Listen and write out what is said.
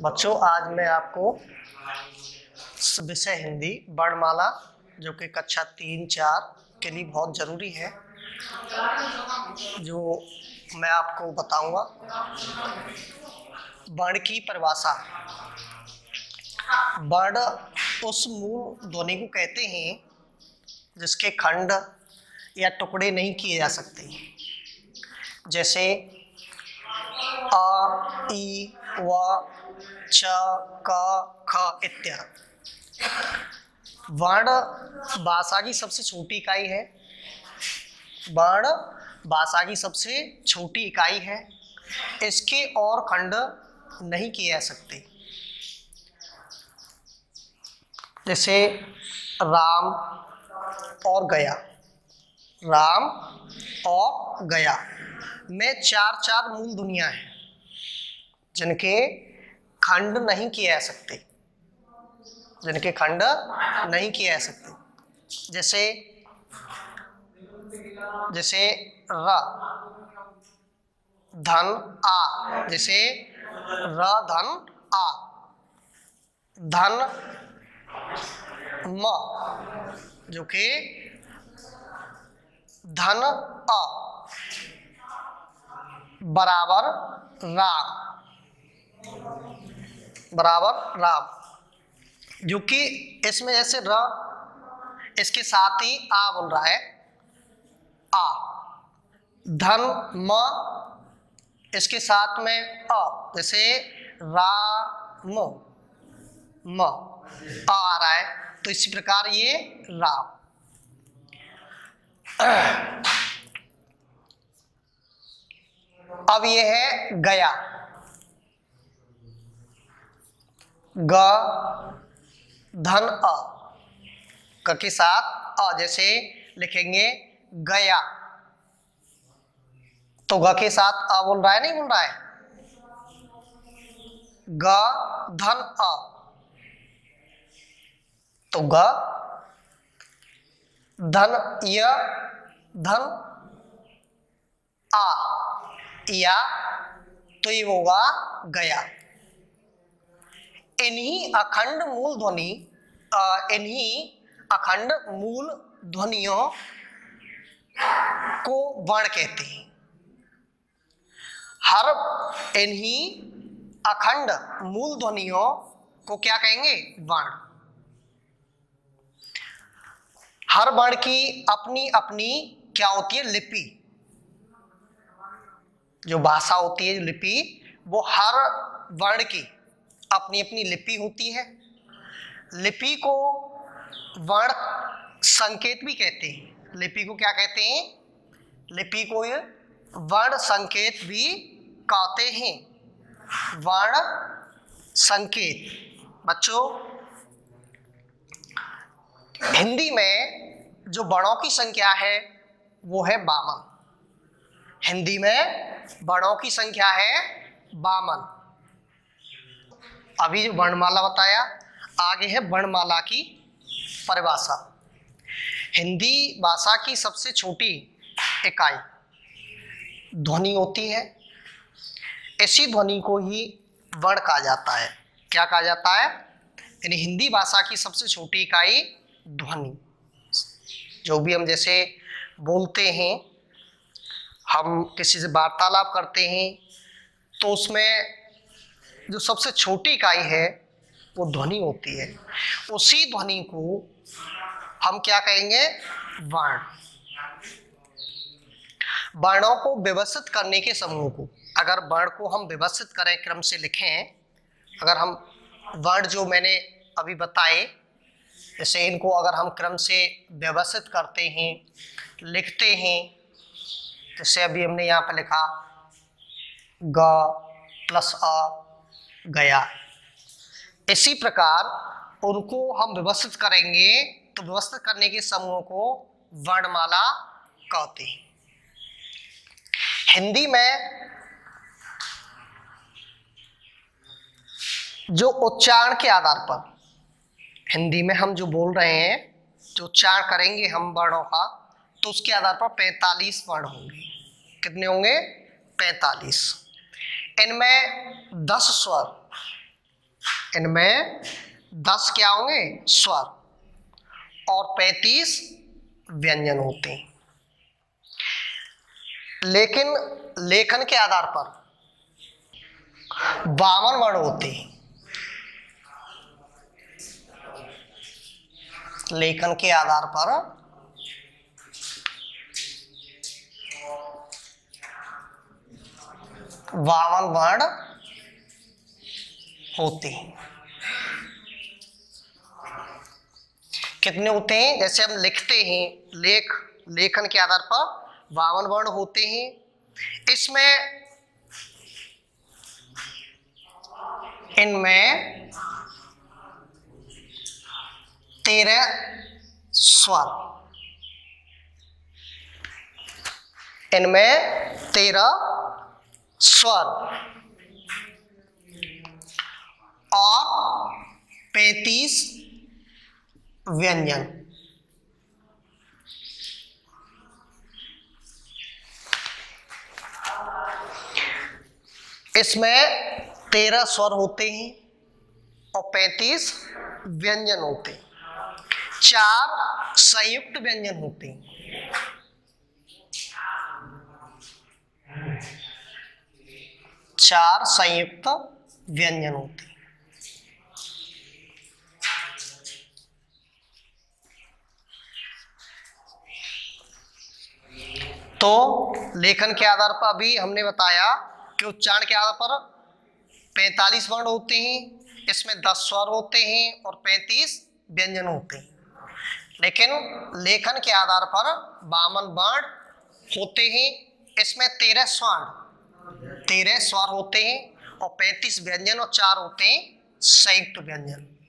बच्चों, आज मैं आपको विषय हिंदी वर्णमाला जो कि कक्षा 3-4 के लिए बहुत ज़रूरी है, जो मैं आपको बताऊंगा। वर्ण की परिभाषा। वर्ण उस मूल ध्वनि को कहते हैं जिसके खंड या टुकड़े नहीं किए जा सकते, जैसे अ, ई, व, च, क, ख इत्यादि। वर्ण भाषा की सबसे छोटी इकाई है। वर्ण भाषा की सबसे छोटी इकाई है। इसके और खंड नहीं किए जा सकते, जैसे राम और गया। राम और गया में 4 मूल ध्वनियां हैं जिनके खंड नहीं किए जा सकते, जिनके खंड नहीं किए जा सकते, जैसे र धन आ, जैसे र धन आ, धन म जो कि धन अ बराबर राम, बराबर राम, जो कि इसमें जैसे र इसके साथ ही आ बोल रहा है, आ। धन म इसके साथ में अ, जैसे राम, म आ रहा है, तो इसी प्रकार ये राम। अब ये है गया। ग धन अ, ग के साथ अ, जैसे लिखेंगे गया, तो ग के साथ अ बोल रहा है, नहीं बोल रहा है। ग धन अ, तो ग धन य धन आ, या, तो ये होगा गया। इन्हीं अखंड मूल ध्वनियों को वर्ण कहते हैं। इन्हीं अखंड मूल ध्वनियों को क्या कहेंगे? वर्ण। हर वर्ण की अपनी अपनी क्या होती है? लिपि। जो भाषा होती है, लिपि, वो हर वर्ण की अपनी अपनी लिपि होती है। लिपि को वर्ण संकेत भी कहते हैं। लिपि को क्या कहते हैं? लिपि को वर्ण संकेत भी कहते हैं। वर्ण संकेत। बच्चों, हिंदी में जो वर्णों की संख्या है वो है 52। हिंदी में वर्णों की संख्या है 52। अभी जो वर्णमाला बताया, आगे है वर्णमाला की परिभाषा। हिंदी भाषा की सबसे छोटी इकाई ध्वनि होती है। इसी ध्वनि को ही वर्ण कहा जाता है। क्या कहा जाता है? यानी हिंदी भाषा की सबसे छोटी इकाई ध्वनि। जो भी हम जैसे बोलते हैं, हम किसी से वार्तालाप करते हैं, तो उसमें जो सबसे छोटी इकाई है वो ध्वनि होती है। उसी ध्वनि को हम क्या कहेंगे? वर्ण। वर्णों को व्यवस्थित करने के समूह को, अगर वर्ण को हम व्यवस्थित करें, क्रम से लिखें, अगर हम वर्ण जो मैंने अभी बताए, जैसे इनको अगर हम क्रम से व्यवस्थित करते हैं, लिखते हैं, जैसे अभी हमने यहाँ पे लिखा ग प्लस अ, गया। इसी प्रकार उनको हम व्यवस्थित करेंगे, तो व्यवस्थित करने के समूह को वर्णमाला कहते हैं। हिंदी में जो उच्चारण के आधार पर, हिंदी में हम जो बोल रहे हैं, जो उच्चारण करेंगे हम वर्णों का, तो उसके आधार पर 45 वर्ण होंगे। कितने होंगे? 45। इनमें 10 स्वर इनमें 10 क्या होंगे? स्वर और 35 व्यंजन होते हैं। लेकिन लेखन के आधार पर 52 वर्ण होते हैं। लेखन के आधार पर 52 वर्ण होते हैं। कितने होते हैं? जैसे हम लिखते हैं, लेखन के आधार पर 52 वर्ण होते हैं। इनमें 13 स्वर, इनमें 13 स्वर और 35 व्यंजन। इसमें 13 स्वर होते हैं और 35 व्यंजन होते हैं। 4 संयुक्त व्यंजन होते हैं। 4 संयुक्त व्यंजन होते हैं। तो लेखन के आधार पर अभी हमने बताया कि उच्चारण के आधार पर 45 वर्ण होते हैं, इसमें 10 स्वर होते हैं और 35 व्यंजन होते हैं। लेकिन लेखन के आधार पर 52 वर्ण होते हैं, इसमें 13 स्वर होते हैं और 35 व्यंजन और 4 होते हैं संयुक्त व्यंजन।